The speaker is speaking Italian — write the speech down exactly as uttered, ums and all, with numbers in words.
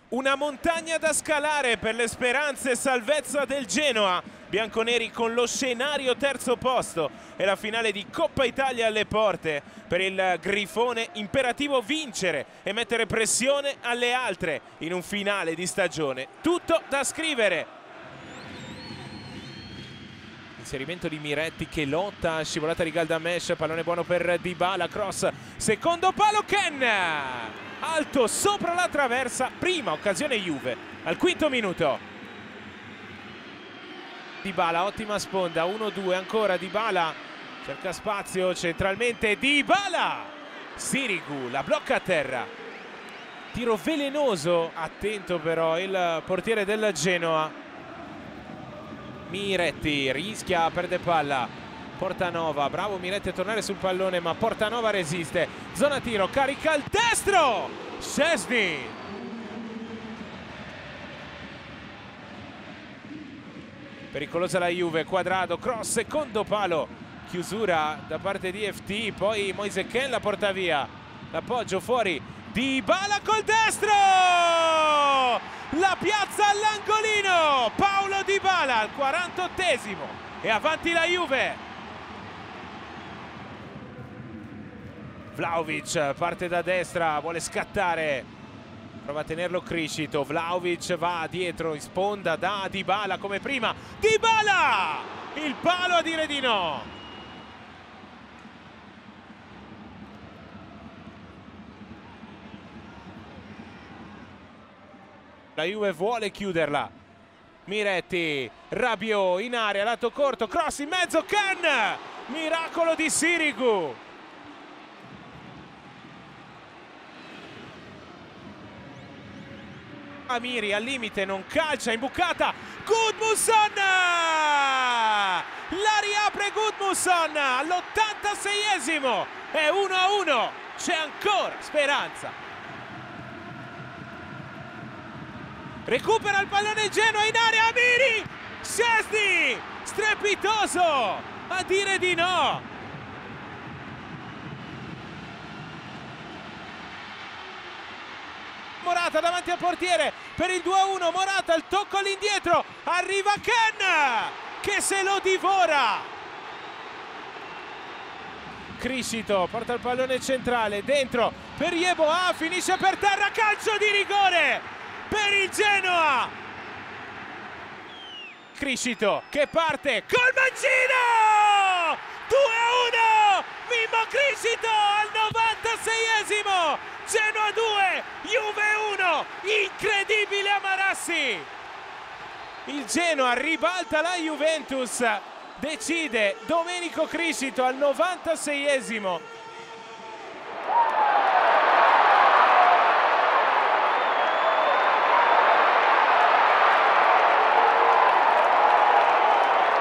Una montagna da scalare per le speranze e salvezza del Genoa. Bianconeri con lo scenario terzo posto e la finale di Coppa Italia alle porte. Per il Grifone imperativo vincere e mettere pressione alle altre in un finale di stagione. Tutto da scrivere. Inserimento di Miretti che lotta, scivolata di Galdamesh, pallone buono per Dybala, cross, secondo palo Ken! Alto sopra la traversa, prima occasione Juve al quinto minuto. Dybala, ottima sponda, uno due, ancora Dybala, cerca spazio centralmente, Dybala! Sirigu la blocca a terra. Tiro velenoso, attento però il portiere del Genoa. Miretti rischia, perde palla, Portanova, bravo Miretti a tornare sul pallone ma Portanova resiste, zona tiro, carica il destro, Szczesny. Pericolosa la Juve, Quadrado, cross, secondo palo, chiusura da parte di F T, poi Moise Kean la porta via, l'appoggio fuori, Dybala col destro! La piazza all'angolino, Paulo Dybala al quarantottesimo e avanti la Juve. Vlahovic parte da destra, vuole scattare, prova a tenerlo Criscito, Vlahovic va dietro in sponda da Dybala come prima, Dybala! Il palo a dire di no. La Juve vuole chiuderla. Miretti, Rabiot in area, lato corto, cross in mezzo, Ken! Miracolo di Sirigu. Amiri al limite, non calcia, imbucata. Gudmundsson! La riapre Gudmundsson all'ottantaseiesimo. È uno a uno. C'è ancora speranza. Recupera il pallone il Genoa in area, Amiri! Szczesny! Strepitoso! A dire di no! Morata davanti al portiere per il due a uno, Morata, il tocco all'indietro, arriva Ken! Che se lo divora! Criscito porta il pallone centrale, dentro per Yeboah, finisce per terra, calcio di rigore! Per il Genoa, Criscito che parte col mancino, due a uno, Mimmo Criscito al novantaseiesimo, Genoa due, Juve uno, incredibile a Marassi. Il Genoa ribalta la Juventus, decide Domenico Criscito al novantaseiesimo